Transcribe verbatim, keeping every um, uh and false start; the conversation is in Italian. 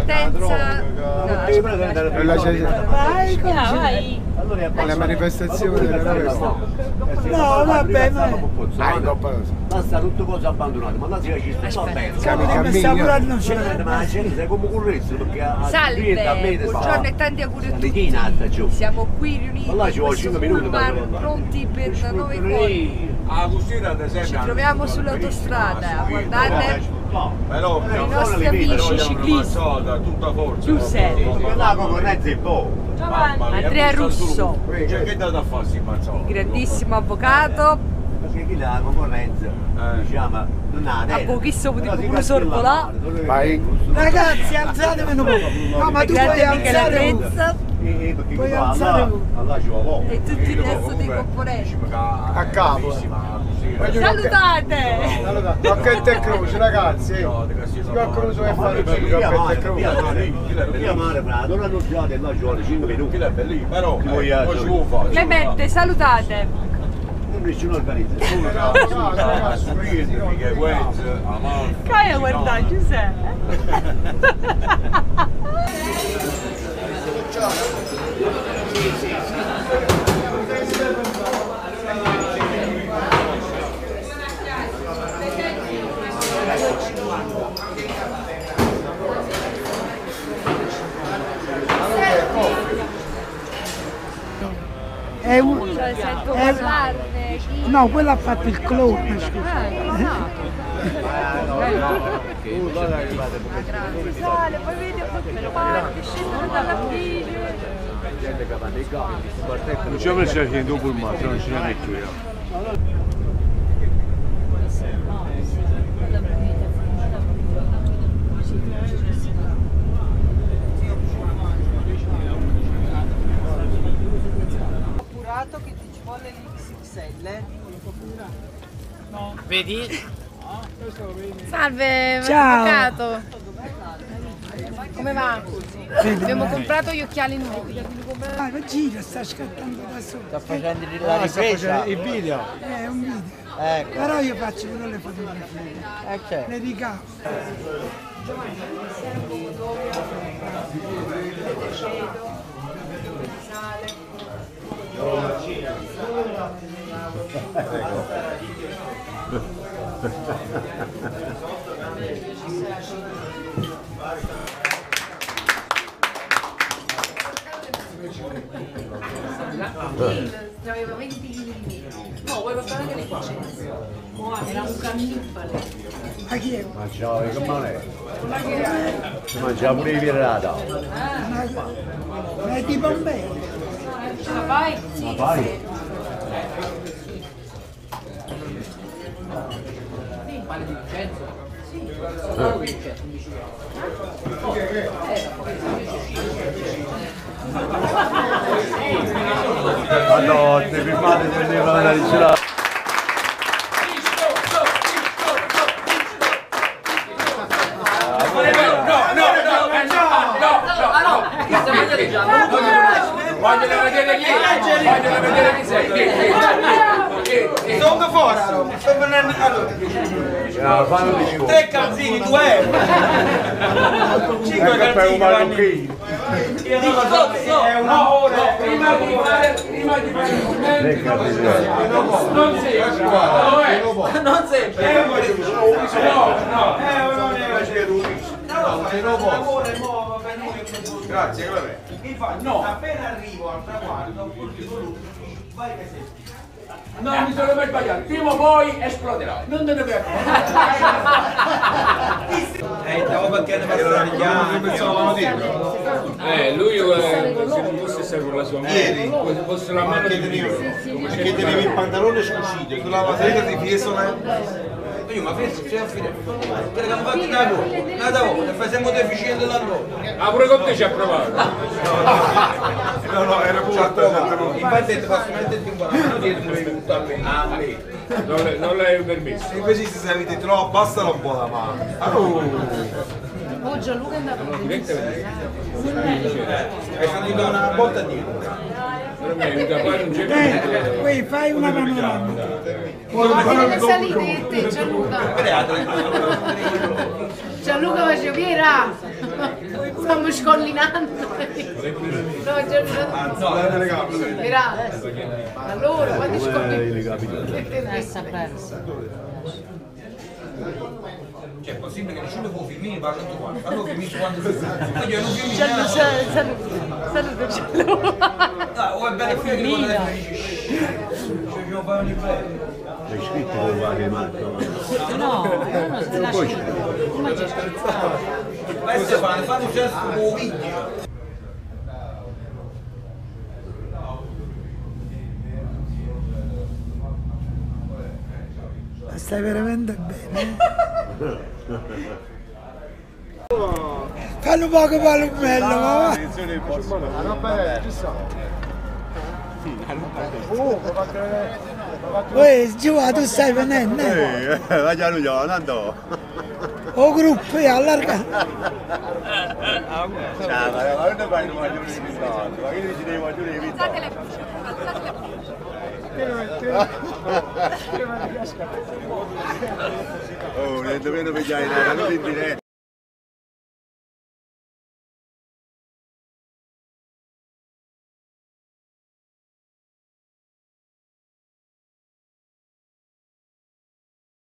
partenza. La manifestazione della festa. No, vabbè, ma basta tutto cosa abbandonato, ma là si ci sta bene. non c'è. Ma la gente è come correzzo perché Salve, buongiorno e tanti auguri a tutti. Siamo qui riuniti in questo pullman pronti per nove incontri. Ci troviamo sull'autostrada, guardate i nostri amici ciclisti. Più seri. Andrea Russo, grandissimo avvocato. La concorrenza, diciamo, a pochissimo di pure sorvolà. Ragazzi, alzatevi un po'. No, ma tu puoi alzare puoi alzare e tutti il resto dei componenti. A capo. Salutate! Occhio e croce, ragazzi. Io croce e fare occhio e croce. Io mare, non hanno girato e là ci vuole cinque minuti. Clemente, salutate! Nessuno organizza. Vai a guardare Giuseppe. È un... Cioè, sento parlarne. No, quello ha fatto il clone, scusa. Sale, poi vedi tutte le parti, scendono dalla figlia. Non ci ho messo in dopo il mare, non ce la metto io. Che ti ci vuole l'X X L? No. Vedi? Salve, ciao avvocato. Come va? Abbiamo comprato gli occhiali nuovi. Ah, ma gira, sta scattando da solo. Sta facendo la ripresa? Il video? È un video. Ecco. Però io faccio pure le fotografie. Eh, certo. Le ricavo. Ne aveva venti chili di meno. No, vuoi portare anche le licenze? Era un cannibale. Ma chi è? Ma ciao, che male? Mangia pure i pirata. Ma è di Pompei. Ce la fai? Sì. Ma vai? Quale di Vincenzo? Sì. Madonna, ti filmate per le parlare di là. Vogliono vedere chi? Vogliono vedere chi sei? Sono fuori, sto venendo allora. Tre calzini, due euro. Cinque calzini, è una ora. Prima di fare, prima di fare il commento, non sempre, non sempre. No, no. Grazie, vabbè. Infatti, no. Appena arrivo al traguardo, vai che sei. Non mi sono mai sbagliato, prima o poi esploderà, non te ne preoccupare. Eh, stavo perché ne passano gli anni. Eh, lui eh, se non fosse stato con la sua mano, fosse la mano di Dio. Perché tenevi il pantalone scucito, tu la matita di fiesola. Io ma penso c'è a fine. Perché hanno fatto da voi, da voi, e facciamo deficiente da noi. Ah, pure con te ci ha provato. No, no, era pure. Infatti ti faccio mettere in quaranta dietro mi buttare a me. Non l'hai permesso. Invece se avete troppo, basta un po' la mano. Oh, Gianluca è andato a Direttamente. Hai sentito una botta dietro. Eh, poi fai una panoramica. Ma le salite te, Gianluca? Gianluca faceva Piera! Stiamo scollinando. No, grazie. Allora, quando scollinando? Essa persa. Cioè, è possibile che nessuno può filmare parla tu quando? Fanno filmare quando si fa. Io non filmi. Saluto, saluto. Ah, o è bello filmare quando dici ci dobbiamo fare ogni bello. Hai scritto con qualche marco? No, io non so, lascio. Vai Stefano, fanno un gesto con un video. Stai veramente bene. Fanno poco palumello, ma Uè, giù, tu stai venendo? Eh, vai già lui, andando. O gruppo è allargato. Ciao, ma non fai un maglione di pizzato, ma che dici dei maglioni di pizzato? Alzate le voci, alzate le voci. Oh, ne dobbiamo pigliare la caduta in diretta.